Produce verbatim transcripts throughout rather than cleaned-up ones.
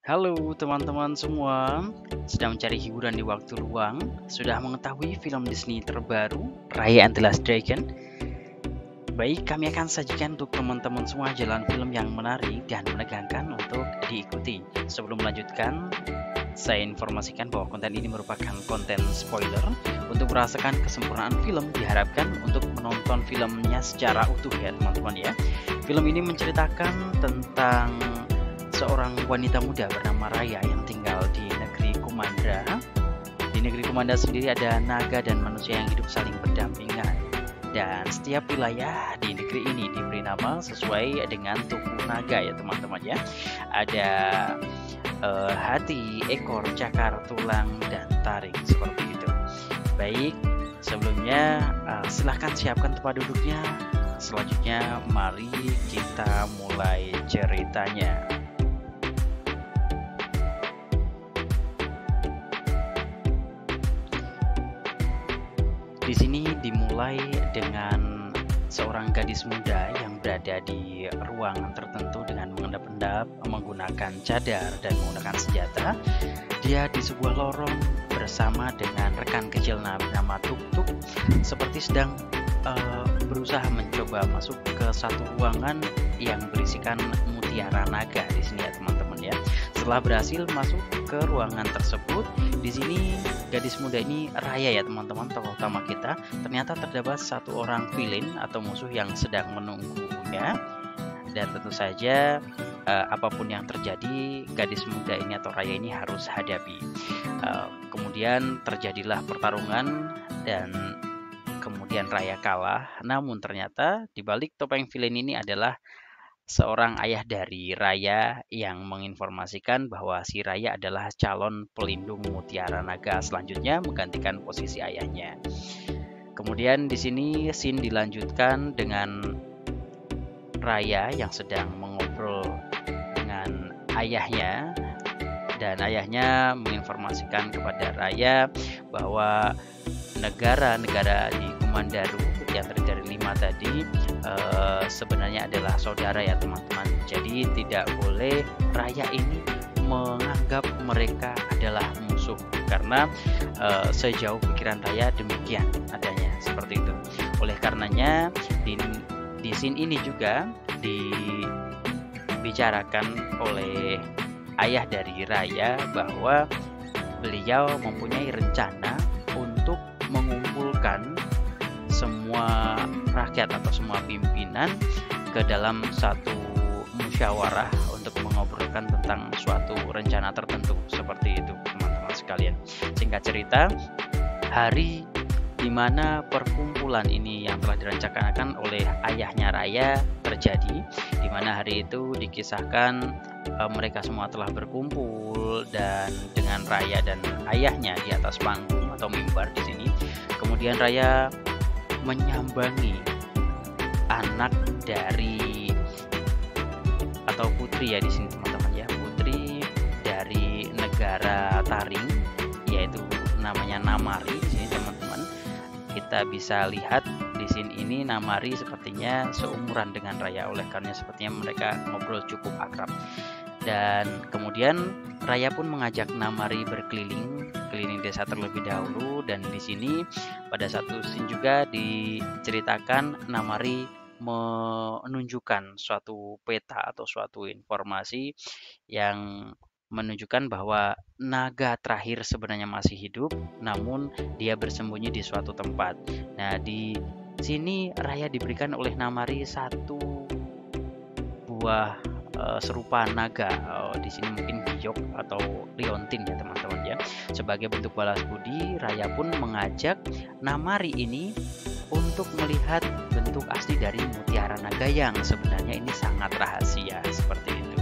Halo teman-teman semua, sedang mencari hiburan di waktu luang? Sudah mengetahui film Disney terbaru, Raya and the Last Dragon? Baik, kami akan sajikan untuk teman-teman semua jalan film yang menarik dan menegangkan untuk diikuti. Sebelum melanjutkan, saya informasikan bahwa konten ini merupakan konten spoiler. Untuk merasakan kesempurnaan film, diharapkan untuk menonton filmnya secara utuh ya teman-teman ya. Film ini menceritakan tentang seorang wanita muda bernama Raya yang tinggal di negeri Kumandra. Di negeri Kumandra sendiri ada naga dan manusia yang hidup saling berdampingan. Dan setiap wilayah di negeri ini diberi nama sesuai dengan tubuh naga ya teman-teman ya. Ada uh, hati, ekor, cakar, tulang, dan taring seperti itu. Baik, sebelumnya uh, silahkan siapkan tempat duduknya. Selanjutnya mari kita mulai ceritanya. Di sini dimulai dengan seorang gadis muda yang berada di ruangan tertentu dengan mengendap-endap, menggunakan cadar dan menggunakan senjata. Dia di sebuah lorong bersama dengan rekan kecilnya bernama Tuk Tuk, seperti sedang uh, berusaha mencoba masuk ke satu ruangan yang berisikan mutiara naga di sini ya teman-teman ya. Setelah berhasil masuk ke ruangan tersebut, di sini gadis muda ini Raya ya teman-teman, tokoh utama kita. Ternyata terdapat satu orang villain atau musuh yang sedang menunggunya. Dan tentu saja uh, apapun yang terjadi, gadis muda ini atau Raya ini harus hadapi. Uh, kemudian terjadilah pertarungan dan kemudian Raya kalah. Namun ternyata di balik topeng villain ini adalah seorang ayah dari Raya yang menginformasikan bahwa si Raya adalah calon pelindung mutiara naga selanjutnya menggantikan posisi ayahnya. Kemudian di sini scene dilanjutkan dengan Raya yang sedang mengobrol dengan ayahnya, dan ayahnya menginformasikan kepada Raya bahwa negara-negara di Kumandaru yang terdiri dari lima tadi uh, sebenarnya adalah saudara ya teman-teman. Jadi tidak boleh Raya ini menganggap mereka adalah musuh, karena uh, sejauh pikiran Raya demikian adanya seperti itu. Oleh karenanya di di scene ini juga dibicarakan oleh ayah dari Raya bahwa beliau mempunyai rencana untuk mengumpulkan semua rakyat atau semua pimpinan ke dalam satu musyawarah untuk mengobrolkan tentang suatu rencana tertentu seperti itu teman-teman sekalian. Singkat cerita, hari di mana perkumpulan ini yang telah direncanakan oleh ayahnya Raya terjadi, di mana hari itu dikisahkan e, mereka semua telah berkumpul dan dengan Raya dan ayahnya di atas panggung atau mimbar di sini. Kemudian Raya menyambangi anak dari atau putri ya di sini teman-teman ya, putri dari negara Taring, yaitu namanya Namari di sini teman-teman. Kita bisa lihat di sini ini Namari sepertinya seumuran dengan Raya, oleh karena sepertinya mereka ngobrol cukup akrab. Dan kemudian Raya pun mengajak Namari berkeliling keliling desa terlebih dahulu, dan di sini pada satu scene juga diceritakan Namari menunjukkan suatu peta atau suatu informasi yang menunjukkan bahwa naga terakhir sebenarnya masih hidup, namun dia bersembunyi di suatu tempat. Nah, di sini Raya diberikan oleh Namari satu buah uh, serupa naga. Uh, di sini mungkin giok atau liontin ya teman-teman ya. Sebagai bentuk balas budi, Raya pun mengajak Namari ini untuk melihat bentuk asli dari mutiara naga yang sebenarnya ini sangat rahasia seperti itu.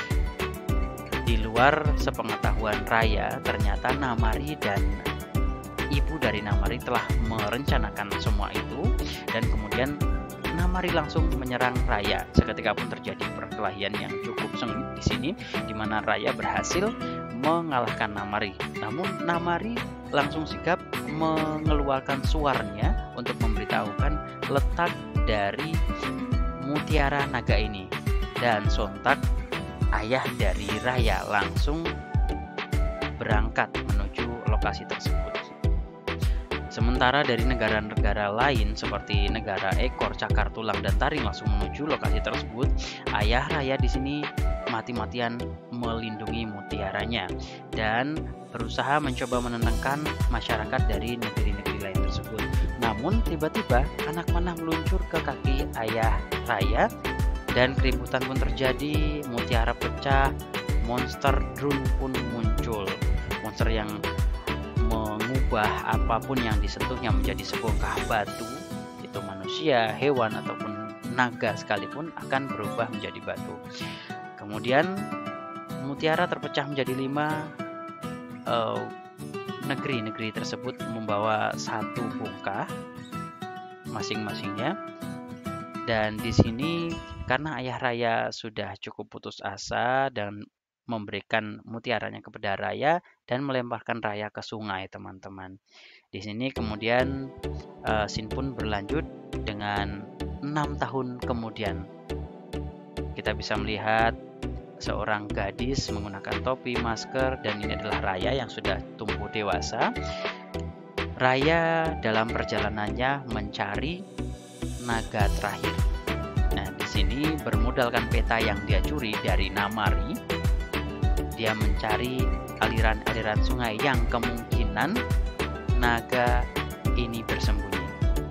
Di luar sepengetahuan Raya, ternyata Namari dan ibu dari Namari telah merencanakan semua itu, dan kemudian Namari langsung menyerang Raya. Seketika pun terjadi perkelahian yang cukup sengit di sini, di mana Raya berhasil mengalahkan Namari. Namun Namari langsung sigap mengeluarkan suaranya untuk memberitahukan letak dari mutiara naga ini, dan sontak ayah dari Raya langsung berangkat menuju lokasi tersebut. Sementara dari negara-negara lain seperti negara ekor, cakar, tulang, dan taring langsung menuju lokasi tersebut, ayah Raya di sini mati-matian melindungi mutiaranya dan berusaha mencoba menenangkan masyarakat dari negeri-negeri lain tersebut. Namun tiba-tiba anak panah meluncur ke kaki ayah Raya dan keributan pun terjadi, mutiara pecah, monster drone pun muncul. Monster yang mengubah apapun yang disentuhnya menjadi sebongkah batu, itu manusia, hewan, ataupun naga sekalipun akan berubah menjadi batu. Kemudian mutiara terpecah menjadi lima. Uh, negeri-negeri tersebut membawa satu bongkah masing-masingnya. Dan di sini karena ayah Raya sudah cukup putus asa dan memberikan mutiaranya kepada Raya dan melemparkan Raya ke sungai, teman-teman. Di sini kemudian uh, scene pun berlanjut dengan enam tahun kemudian. Kita bisa melihat seorang gadis menggunakan topi, masker, dan ini adalah Raya yang sudah tumbuh dewasa. Raya dalam perjalanannya mencari naga terakhir. Nah, di sini bermodalkan peta yang dia curi dari Namari, dia mencari aliran-aliran sungai yang kemungkinan naga ini bersembunyi.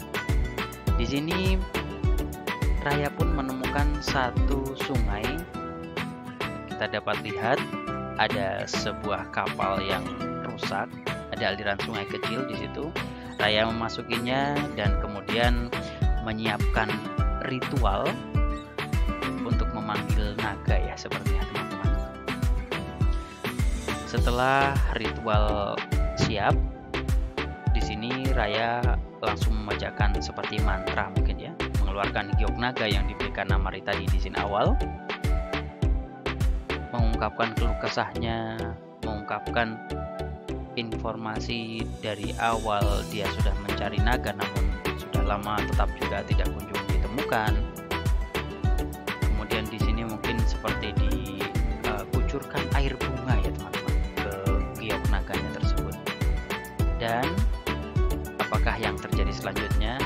Di sini Raya pun menemukan satu sungai. Kita dapat lihat ada sebuah kapal yang rusak, ada aliran sungai kecil di situ. Raya memasukinya dan kemudian menyiapkan ritual untuk memanggil naga ya, sepertinya teman-teman. Setelah ritual siap, di sini Raya langsung membacakan seperti mantra mungkin ya, mengeluarkan giok naga yang diberikan Namari tadi di scene awal, mengungkapkan keluh kesahnya, mengungkapkan informasi dari awal dia sudah mencari naga namun sudah lama tetap juga tidak kunjung ditemukan. Kemudian di sini mungkin seperti dikucurkan uh, air bunga ya teman-teman ke giok naganya tersebut. Dan apakah yang terjadi selanjutnya?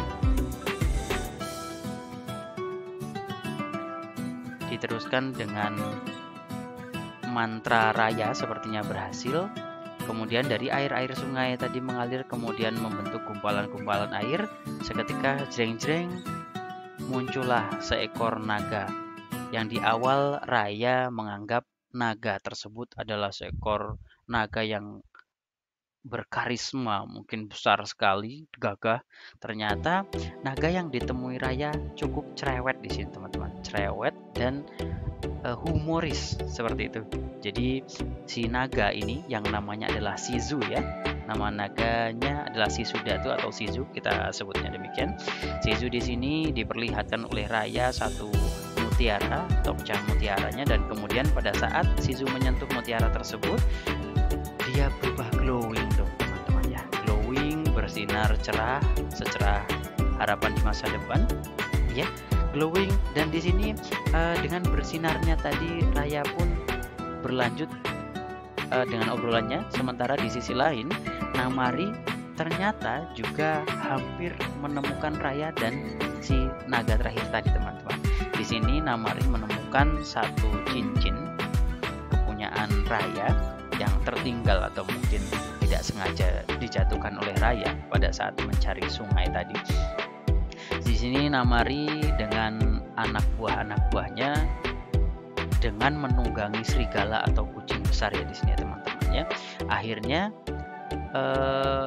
Diteruskan dengan mantra Raya sepertinya berhasil. Kemudian dari air-air sungai tadi mengalir kemudian membentuk gumpalan-gumpalan air. Seketika jreng-jreng muncullah seekor naga yang di awal Raya menganggap naga tersebut adalah seekor naga yang berkarisma, mungkin besar sekali, gagah. Ternyata naga yang ditemui Raya cukup cerewet di sini teman-teman, cerewet dan uh, humoris seperti itu. Jadi si naga ini yang namanya adalah Shizu ya, nama naganya adalah Shisudatu atau Shizu, kita sebutnya demikian. Shizu di sini diperlihatkan oleh Raya satu mutiara atau pecahan mutiaranya, dan kemudian pada saat Shizu menyentuh mutiara tersebut, dia berubah glowing dong teman-teman ya, glowing, bersinar cerah secerah harapan di masa depan ya, glowing. Dan di sini uh, dengan bersinarnya tadi Raya pun berlanjut uh, dengan obrolannya. Sementara di sisi lain Namari ternyata juga hampir menemukan Raya dan si naga terakhir tadi teman-teman. Di sini Namari menemukan satu cincin kepunyaan Raya yang tertinggal atau mungkin tidak sengaja dijatuhkan oleh Raya pada saat mencari sungai tadi. Di sini Namari dengan anak buah-anak buahnya dengan menunggangi serigala atau kucing besar ya di sini ya teman-teman ya. Akhirnya eh,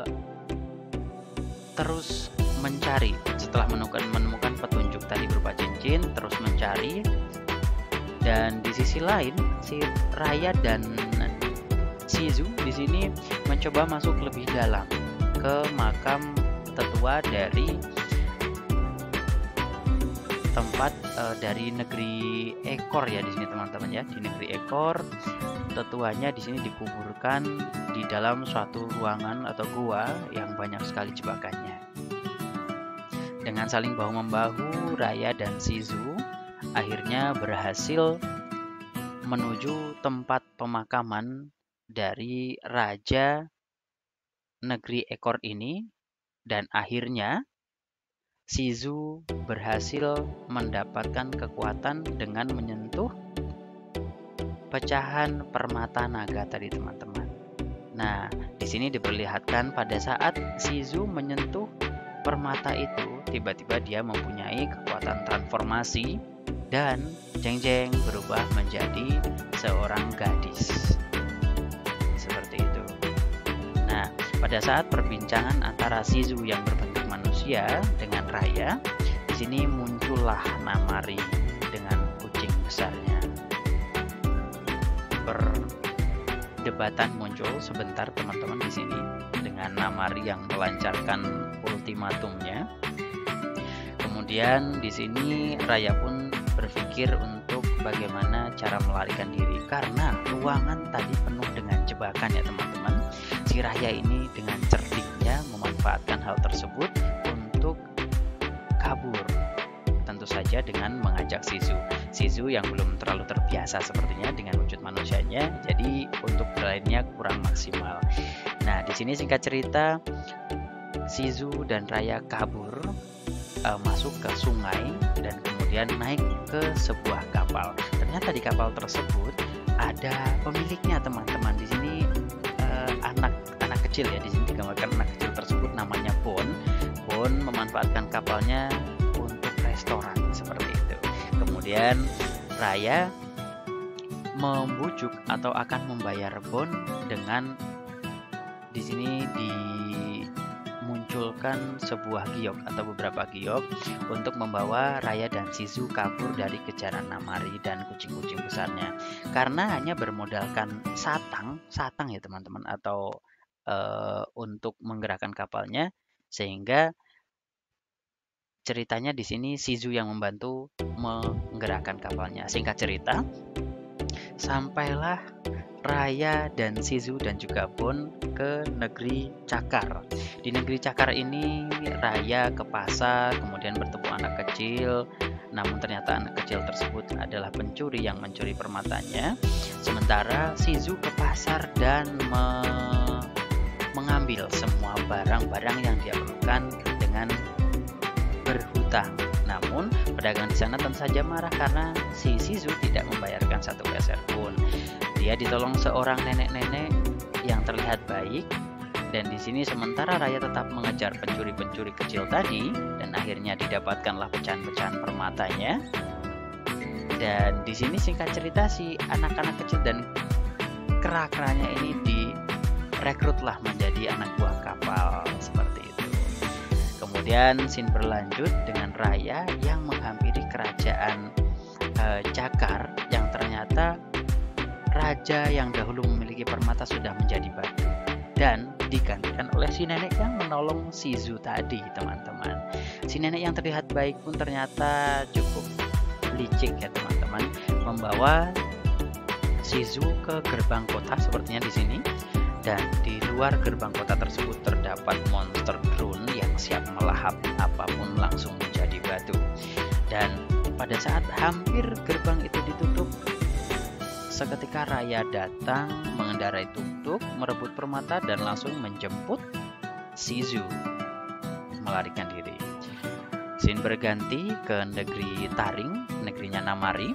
terus mencari setelah menemukan menemukan petunjuk tadi berupa cincin, terus mencari. Dan di sisi lain si Raya dan Shizu di sini mencoba masuk lebih dalam ke makam tetua dari tempat uh, dari negeri Ekor ya di sini teman-teman ya. Di negeri Ekor tetuanya di sini dikuburkan di dalam suatu ruangan atau gua yang banyak sekali jebakannya. Dengan saling bahu membahu, Raya dan Shizu akhirnya berhasil menuju tempat pemakaman dari raja negeri ekor ini, dan akhirnya Shizu berhasil mendapatkan kekuatan dengan menyentuh pecahan permata naga tadi, teman-teman. Nah, di sini diperlihatkan pada saat Shizu menyentuh permata itu, tiba-tiba dia mempunyai kekuatan transformasi dan jeng-jeng berubah menjadi seorang gadis. Seperti itu. Nah, pada saat perbincangan antara Shizu yang berbentuk manusia dengan Raya, di sini muncullah Namari dengan kucing besarnya. Perdebatan muncul sebentar, teman-teman, di sini dengan Namari yang melancarkan ultimatumnya. Kemudian di sini Raya pun berpikir untuk bagaimana cara melarikan diri, karena ruangan tadi penuh dengan jebakan ya, teman-teman. Si Raya ini dengan cerdiknya memanfaatkan hal tersebut untuk kabur, tentu saja dengan mengajak Shizu. Shizu yang belum terlalu terbiasa sepertinya dengan wujud manusianya, jadi untuk berlarinya kurang maksimal. Nah, di sini singkat cerita, Shizu dan Raya kabur, uh, masuk ke sungai dan kemudian naik ke sebuah kapal. Ternyata di kapal tersebut ada pemiliknya, teman-teman. Di sini uh, anak anak kecil ya, di sini digambarkan anak kecil tersebut namanya Bon. Bon memanfaatkan kapalnya untuk restoran seperti itu. Kemudian Raya membujuk atau akan membayar Bon dengan di sini dimunculkan sebuah giok atau beberapa giok untuk membawa Raya dan Shizu kabur dari kejaran Namari dan kucing-kucing besarnya. Karena hanya bermodalkan satang, satang ya teman-teman, atau uh, untuk menggerakkan kapalnya, sehingga ceritanya di sini Shizu yang membantu menggerakkan kapalnya. Singkat cerita, sampailah Raya dan Shizu dan juga Bon ke negeri Cakar. Di negeri Cakar ini Raya ke pasar, kemudian bertemu anak kecil. Namun ternyata anak kecil tersebut adalah pencuri yang mencuri permatanya. Sementara Shizu ke pasar dan me mengambil semua barang-barang yang dia perlukan dengan berhutang. Namun pedagang di sana tentu saja marah karena si Shizu tidak membayarkan satu peser pun. Dia ditolong seorang nenek-nenek yang terlihat baik, dan di sini sementara Raya tetap mengejar pencuri-pencuri kecil tadi, dan akhirnya didapatkanlah pecahan-pecahan permatanya. Dan di sini singkat cerita, si anak-anak kecil dan kera-keranya ini direkrutlah menjadi anak buah kapal seperti itu. Kemudian scene berlanjut dengan Raya yang menghampiri kerajaan e, Cakar, yang ternyata raja yang dahulu memiliki permata sudah menjadi batu dan digantikan oleh si nenek yang menolong Shizu tadi, teman-teman. Si nenek yang terlihat baik pun ternyata cukup licik ya, teman-teman, membawa Shizu ke gerbang kota sepertinya di sini. Dan di luar gerbang kota tersebut terdapat monster drone yang siap melahap apapun langsung menjadi batu. Dan pada saat hampir gerbang itu ditutup, seketika Raya datang mengendarai tuk-tuk, merebut permata dan langsung menjemput Shizu melarikan diri. Scene berganti ke negeri Taring, negerinya Namari.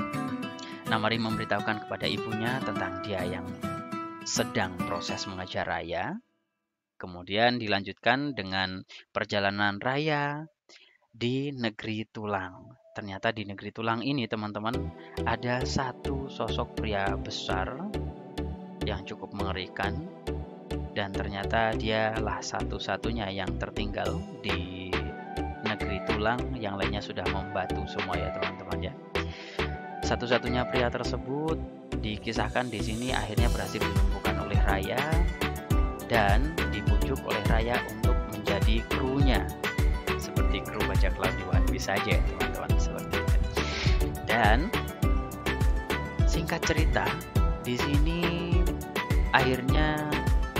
Namari memberitahukan kepada ibunya tentang dia yang sedang proses mengejar Raya. Kemudian dilanjutkan dengan perjalanan Raya di negeri Tulang. Ternyata di negeri Tulang ini, teman-teman, ada satu sosok pria besar yang cukup mengerikan, dan ternyata dialah satu-satunya yang tertinggal di negeri Tulang, yang lainnya sudah membatu semua ya, teman-teman ya. Satu-satunya pria tersebut dikisahkan di sini akhirnya berhasil dilumpuhkan oleh Raya dan dibujuk oleh Raya untuk menjadi krunya, seperti kru bajak laut di One Piece saja, teman-teman, seperti itu. Dan singkat cerita, di sini akhirnya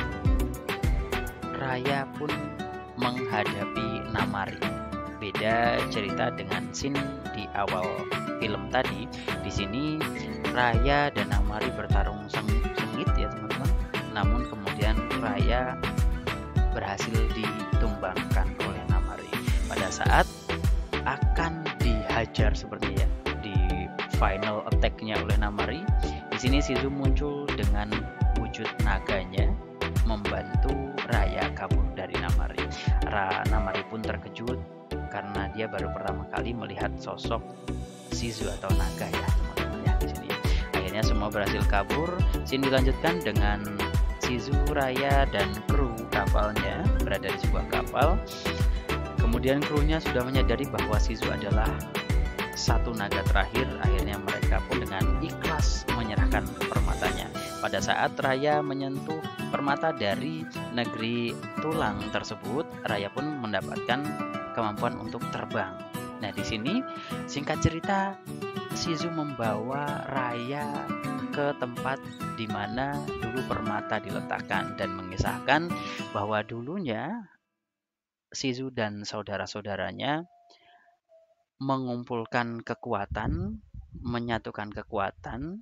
Raya pun menghadapi Namari. Beda cerita dengan scene di di awal film tadi, di sini Raya dan Namari bertarung sengit ya teman-teman. Namun kemudian Raya berhasil ditumbangkan oleh Namari. Pada saat akan dihajar sepertinya ya, di final attack-nya oleh Namari, di sini Shizu muncul dengan wujud naganya membantu Raya kabur dari Namari. Ra Namari pun terkejut karena dia baru pertama kali melihat sosok Shizu atau naga ya teman-teman ya di sini. Akhirnya semua berhasil kabur. Scene dilanjutkan dengan Shizu, Raya dan kru kapalnya berada di sebuah kapal. Kemudian krunya sudah menyadari bahwa Shizu adalah satu naga terakhir. Akhirnya mereka pun dengan ikhlas menyerahkan permatanya. Pada saat Raya menyentuh permata dari negeri tulang tersebut, Raya pun mendapatkan kemampuan untuk terbang. Nah, di sini singkat cerita, Shizu membawa Raya ke tempat di mana dulu permata diletakkan dan mengisahkan bahwa dulunya Shizu dan saudara-saudaranya mengumpulkan kekuatan, menyatukan kekuatan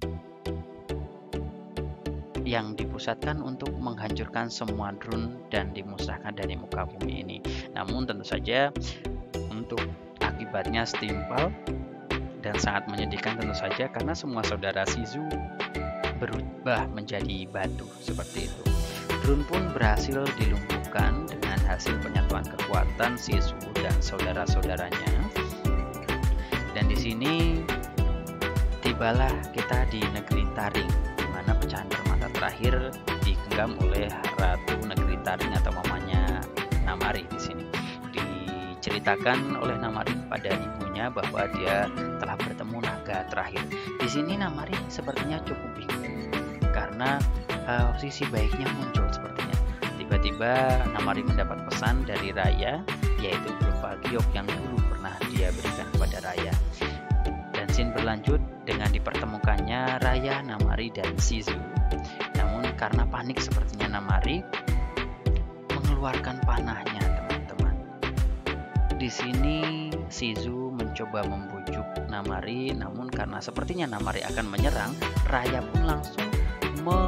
yang dipusatkan untuk menghancurkan semua drone dan dimusnahkan dari muka bumi ini. Namun tentu saja untuk akibatnya setimpal dan sangat menyedihkan tentu saja, karena semua saudara Shizu berubah menjadi batu seperti itu. Drone pun berhasil dilumpuhkan dengan hasil penyatuan kekuatan Shizu dan saudara-saudaranya. Dan di sini tibalah kita di negeri Taring, di mana pecahan permata terakhir digenggam oleh Ratu Negeri Taring atau mamanya Namari. Di sini diceritakan oleh Namari kepada ibunya bahwa dia telah bertemu naga terakhir. Di sini Namari sepertinya cukup bingung karena uh, sisi baiknya muncul sepertinya. Tiba-tiba Namari mendapat pesan dari Raya, yaitu berupa giok yang dulu pernah dia berikan kepada Raya. Dan scene berlanjut dengan dipertemukannya Raya, Namari, dan Shizu. Namun karena panik sepertinya Namari mengeluarkan panahnya, teman-teman. Di sini Shizu mencoba membujuk Namari, namun karena sepertinya Namari akan menyerang, Raya pun langsung me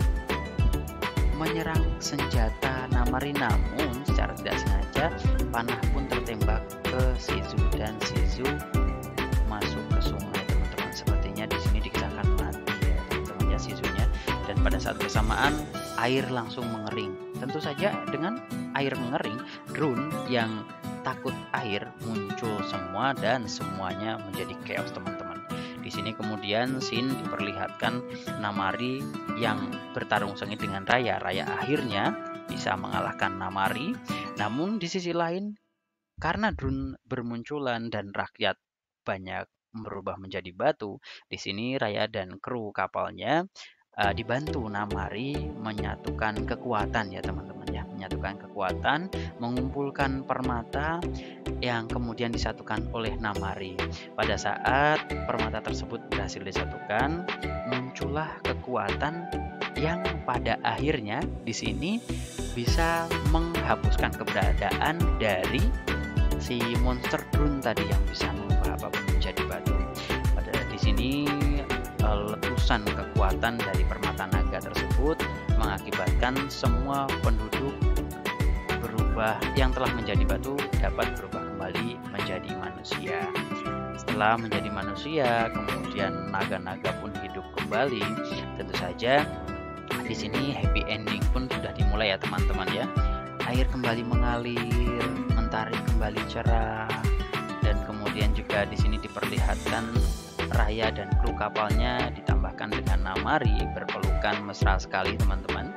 menyerang senjata Namari. Namun secara tidak sengaja panah pun tertembak ke Shizu dan Shizu masuk ke sungai, teman-teman. Sepertinya di sini dikisahkan mati ya teman-teman ya Shizunya. Dan pada saat bersamaan air langsung mengering. Tentu saja dengan air mengering, drone yang takut air muncul semua dan semuanya menjadi chaos, teman-teman. Di sini kemudian scene diperlihatkan Namari yang bertarung sengit dengan Raya. Raya akhirnya bisa mengalahkan Namari. Namun di sisi lain, karena drone bermunculan dan rakyat banyak berubah menjadi batu, di sini Raya dan kru kapalnya uh, dibantu Namari menyatukan kekuatan ya teman-teman ya, menyatukan kekuatan, mengumpulkan permata yang kemudian disatukan oleh Namari. Pada saat permata tersebut berhasil disatukan, muncullah kekuatan yang pada akhirnya di sini bisa menghapuskan keberadaan dari si monster drone tadi yang bisa mengubah apapun menjadi batu. Pada di sini letusan kekuatan dari permata naga tersebut mengakibatkan semua penduduk berubah, yang telah menjadi batu dapat berubah kembali menjadi manusia. Setelah menjadi manusia, kemudian naga-naga pun hidup kembali. Tentu saja di sini happy ending pun sudah dimulai ya teman-teman ya. Air kembali mengalir, mentari kembali cerah, dan kemudian juga di sini diperlihatkan Raya dan kru kapalnya ditambahkan dengan Namari berpelukan mesra sekali, teman-teman.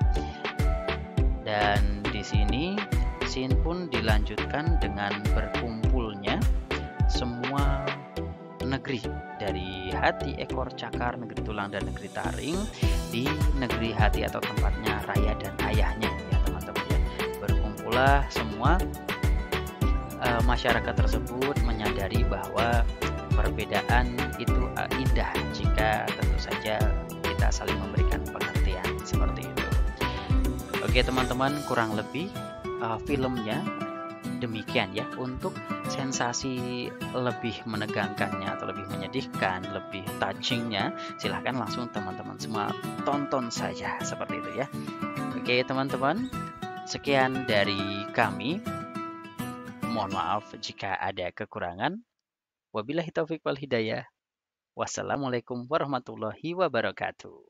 Dan di sini scene pun dilanjutkan dengan berkumpulnya semua negeri dari hati, ekor, cakar, negeri tulang, dan negeri taring di negeri hati atau tempatnya Raya dan ayahnya ya teman-teman ya. Berkumpullah semua uh, masyarakat tersebut menyadari bahwa perbedaan itu uh, indah jika tentu saja kita saling memberikan pengertian seperti itu. Oke teman-teman, kurang lebih uh, filmnya demikian ya. Untuk sensasi lebih menegangkannya atau lebih menyedihkan, lebih touchingnya, silahkan langsung teman-teman semua tonton saja seperti itu ya. Oke teman-teman, sekian dari kami. Mohon maaf jika ada kekurangan. Wabillahi taufiq wal hidayah. Wassalamualaikum warahmatullahi wabarakatuh.